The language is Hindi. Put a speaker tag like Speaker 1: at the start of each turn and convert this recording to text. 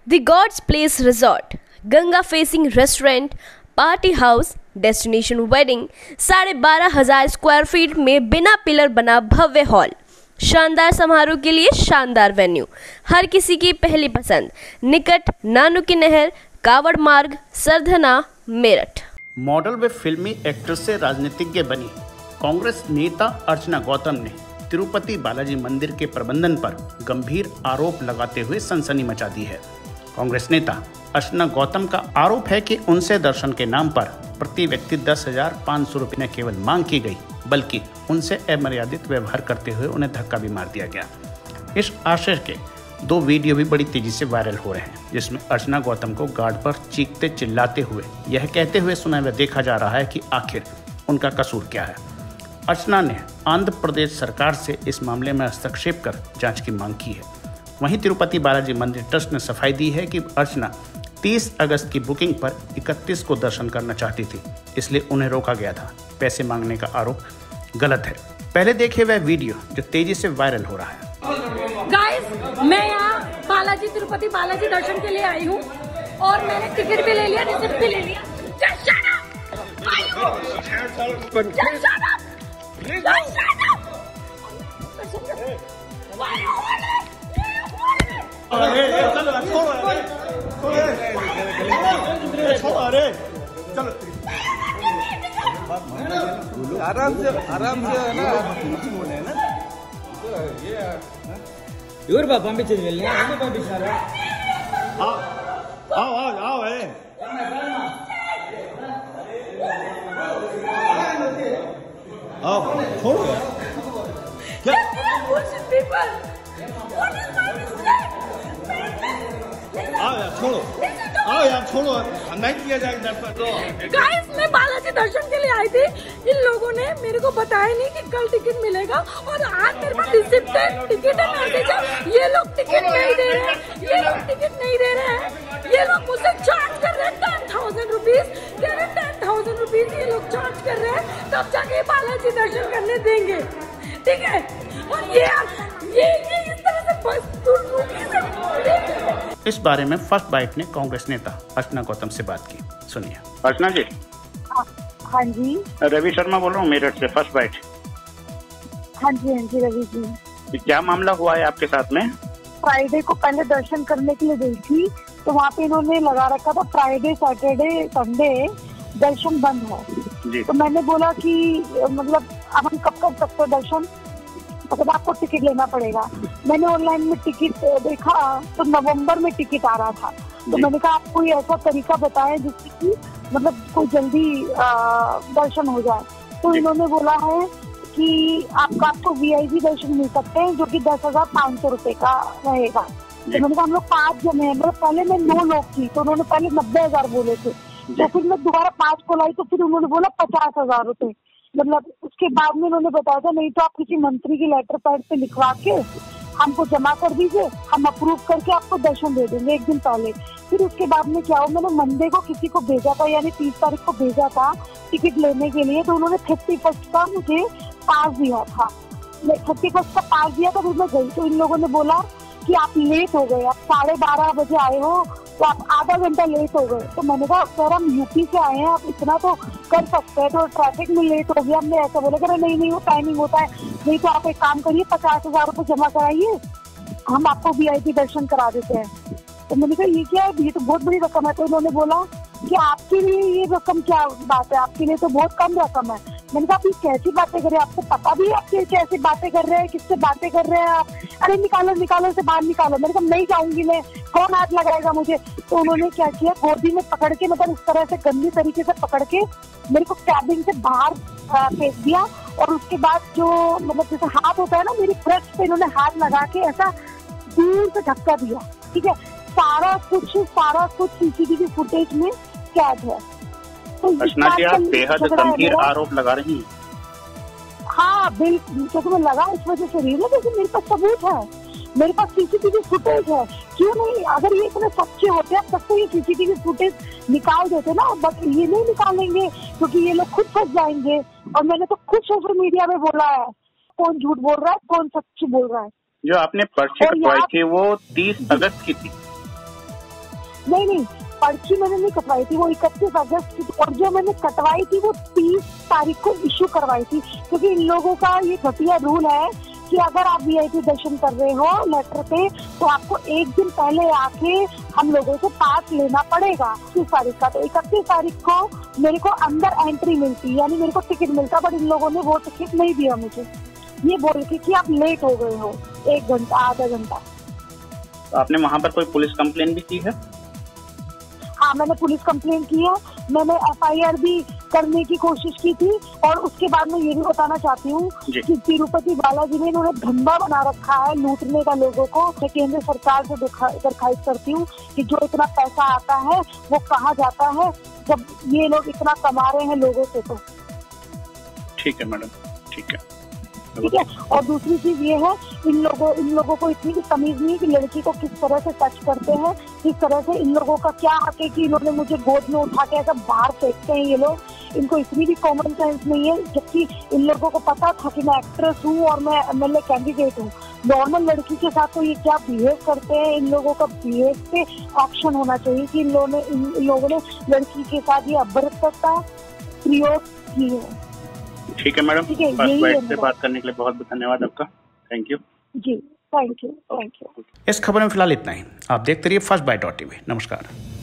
Speaker 1: The God's Place Resort, Ganga facing restaurant, party house, destination wedding, 12,500 square feet में बिना पिलर बना भव्य हॉल, शानदार समारोह के लिए शानदार वेन्यू, हर किसी की पहली पसंद, निकट नानू की नहर, कावड़ मार्ग, सरधना, मेरठ।
Speaker 2: मॉडल व फिल्मी एक्ट्रेस से राजनीतिज्ञ बनी कांग्रेस नेता अर्चना गौतम ने तिरुपति बालाजी मंदिर के प्रबंधन पर गंभीर आरोप लगाते हुए सनसनी मचा दी है। कांग्रेस नेता अर्चना गौतम का आरोप है कि उनसे दर्शन के नाम पर प्रति व्यक्ति 10,500 रुपये न केवल मांग की गई, बल्कि उनसे अमर्यादित व्यवहार करते हुए उन्हें धक्का भी मार दिया गया। इस आशय के 2 वीडियो भी बड़ी तेजी से वायरल हो रहे हैं, जिसमें अर्चना गौतम को गार्ड पर चीखते चिल्लाते हुए यह कहते हुए सुना व देखा जा रहा है कि आखिर उनका कसूर क्या है। अर्चना ने आंध्र प्रदेश सरकार से इस मामले में हस्तक्षेप कर जांच की मांग की है। वहीं तिरुपति बालाजी मंदिर ट्रस्ट ने सफाई दी है कि अर्चना 30 अगस्त की बुकिंग पर 31 को दर्शन करना चाहती थी, इसलिए उन्हें रोका गया था। पैसे मांगने का आरोप गलत है। पहले देखिए वह वीडियो जो तेजी से वायरल हो रहा है।
Speaker 3: गाइस, मैं यहाँ तिरुपति बालाजी दर्शन के लिए आई हूँ और मैंने टिकट भी ले लिया, रिसिप्ट भी ले लिया।
Speaker 4: आराम से है ना, इवर बाबा भी चल रहे हैं, बाबा भी सारा आओ है आओ छोड़ो क्या आओ यार छोड़ो नहीं किया जाएगा दर्शन।
Speaker 3: गाइस, मैं बालाजी दर्शन के लिए आई थी। इन लोगों ने मेरे को बताया नहीं कि कल टिकट मिलेगा और आज मेरे पास रिसिप्ट है, टिकट है, मैसेज है। ये लोग टिकट नहीं दे रहे हैं, ये लोग मुझसे चार्ज कर रहे हैं 10,000 रुपीज। 10,000 रुपीज ये लोग चार्ज कर रहे हैं, तब जाके बालाजी दर्शन करने देंगे, ठीक है। और ये इस तरह से
Speaker 2: इस बारे में फर्स्ट बाइट ने कांग्रेस नेता अर्चना गौतम से बात की। सुनिए। अर्चना जी।
Speaker 5: हाँ जी,
Speaker 2: रवि शर्मा बोल रहा हूँ मेरठ से, फर्स्ट बाइट।
Speaker 5: हाँ जी रवि जी।
Speaker 2: क्या मामला हुआ है आपके साथ में?
Speaker 5: फ्राइडे को पहले दर्शन करने के लिए गई थी, तो वहाँ पे इन्होंने लगा रखा था फ्राइडे सैटरडे संडे दर्शन बंद है जी। तो मैंने बोला कि मतलब अब हम कब कर सकते हैं दर्शन, मतलब आपको टिकट लेना पड़ेगा। मैंने ऑनलाइन में टिकट देखा तो नवंबर में टिकट आ रहा था, तो मैंने कहा आप कोई ऐसा तरीका बताएं जिससे कि मतलब कोई जल्दी दर्शन हो जाए। तो इन्होंने बोला है कि आपको VIP दर्शन मिल सकते हैं, जो कि 10,500 रुपए का रहेगा। तो मैंने कहा हम लोग 5 जने हैं, मतलब पहले मैं 9 लोग थी, तो उन्होंने पहले 90,000 बोले थे, तो फिर मैं दोबारा 5 को लाई, तो फिर उन्होंने बोला 50,000 रुपए। मतलब उसके बाद में उन्होंने बताया था नहीं तो आप किसी मंत्री की लेटर पैड पे लिखवा के हमको जमा कर दीजिए, हम अप्रूव करके आपको दर्शन दे देंगे 1 दिन पहले। फिर उसके बाद में क्या हुआ, मैंने मंडे को किसी को भेजा था, यानी 30 तारीख को भेजा था टिकट लेने के लिए, तो उन्होंने 31 का मुझे पास दिया था। 31 का पास दिया था, फिर मैं गई तो इन लोगों ने बोला कि आप लेट हो गए, आप 12:30 बजे आए हो, तो आप आधा घंटा लेट हो गए। तो मैंने कहा सर हम यूपी से आए हैं, आप इतना तो कर सकते हैं, तो ट्रैफिक में लेट हो गया। हमने ऐसा बोला कि नहीं वो टाइमिंग होता है, नहीं तो आप एक काम करिए 50,000 रुपये जमा कराइए, हम आपको VIP दर्शन करा देते हैं। तो मैंने कहा ये क्या है, ये तो बहुत बड़ी रकम है। तो उन्होंने बोला कि आपके लिए ये रकम क्या बात है, आपके लिए तो बहुत कम रकम है। मैंने कहा आप ये कैसी बातें कर रहे हैं, आपको पता भी है आप कैसे बातें कर रहे हैं, किससे बातें कर रहे हैं आप? अरे निकालो से बाहर निकालो। मैंने कहा नहीं जाऊंगी मैं, कौन हाथ लगाएगा मुझे? तो उन्होंने क्या किया, गोदी में पकड़ के, मतलब इस तरह से गंदी तरीके से पकड़ के मेरे को कैबिन से बाहर फेंक दिया। और उसके बाद जो मतलब जैसे हाथ होता है ना, मेरी ब्रेस्ट पे इन्होंने हाथ लगा के ऐसा दूर से धक्का दिया, ठीक है। सारा कुछ CCTV फुटेज में कैद है। तो
Speaker 2: आप बेहद गंभीर आरोप लगा रही हैं।
Speaker 5: हाँ बिल्कुल, क्योंकि मैं लगा इस वजह से रही हूँ, क्योंकि मेरे पास सबूत है, मेरे पास CCTV फुटेज है। क्यों नहीं, अगर ये इतने सच्चे होते हैं तब तो ये CCTV फुटेज निकाल देते ना, बट ये नहीं निकालेंगे क्योंकि ये लोग खुद फंस जाएंगे। और मैंने तो खुद सोशल मीडिया में बोला है, कौन झूठ बोल रहा है, कौन सच बोल रहा है।
Speaker 2: जो आपने पर्ची कटवाई थी वो 30 अगस्त की थी।
Speaker 5: नहीं, पर्ची मैंने नहीं कटवाई थी, वो 31 अगस्त की, और जो मैंने कटवाई थी वो 30 तारीख को इशू करवाई थी, क्योंकि इन लोगों का ये घटिया रूल है कि अगर आप VIP दर्शन कर रहे हो लेटर पे, तो आपको एक दिन पहले आके हम लोगों को पास लेना पड़ेगा 30 तारीख का। तो 31 तारीख को मेरे को अंदर एंट्री मिलती, यानी मेरे को टिकट मिलता, बट इन लोगों ने वो टिकट नहीं दिया मुझे, ये बोल के कि आप लेट हो गए हो 1 घंटा आधा घंटा।
Speaker 2: तो आपने वहाँ पर कोई पुलिस कंप्लेन भी की है?
Speaker 5: हाँ, मैंने पुलिस कंप्लेन की है, मैंने FIR भी करने की कोशिश की थी। और उसके बाद मैं ये भी बताना चाहती हूँ कि तिरुपति बालाजी में इन्होंने धंधा बना रखा है लूटने का लोगों को। मैं केंद्र सरकार से दरखास्त करती हूँ कि जो इतना पैसा आता है वो कहाँ जाता है, जब ये लोग इतना कमा रहे हैं लोगों से। तो
Speaker 2: ठीक है मैडम, ठीक है।
Speaker 5: और दूसरी चीज ये है, इन लोगों को इतनी भी तमीज नहीं कि लड़की को किस तरह से टच करते हैं, किस तरह से। इन लोगों का क्या हक है कि इन्होंने मुझे गोद में उठा के ऐसा बाहर फेंकते हैं ये लोग। इनको इतनी भी कॉमन सेंस नहीं है, जबकि इन लोगों को पता था कि मैं एक्ट्रेस हूँ और मैं MLA कैंडिडेट हूँ। नॉर्मल लड़की के साथ तो ये क्या बिहेव करते हैं, इन लोगों का बिहेव पे एक्शन होना चाहिए कि इन लोगों ने लड़की के साथ ये अभद्रता प्रयोग की है।
Speaker 2: ठीक है मैडम, फर्स्ट बाइट से बात करने के लिए बहुत बहुत धन्यवाद आपका। Thank you
Speaker 5: ji, thank you.
Speaker 2: इस खबर में फिलहाल इतना ही। आप देखते रहिए फर्स्ट बाइट.tv। नमस्कार।